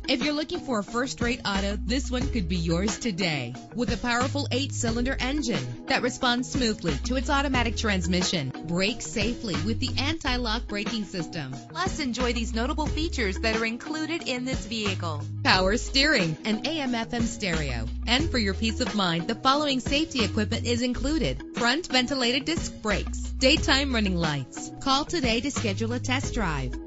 If you're looking for a first-rate auto, this one could be yours today. With a powerful 8-cylinder engine that responds smoothly to its automatic transmission, brakes safely with the anti-lock braking system. Plus, enjoy these notable features that are included in this vehicle: power steering, an AM/FM stereo. And for your peace of mind, the following safety equipment is included: front ventilated disc brakes, daytime running lights. Call today to schedule a test drive.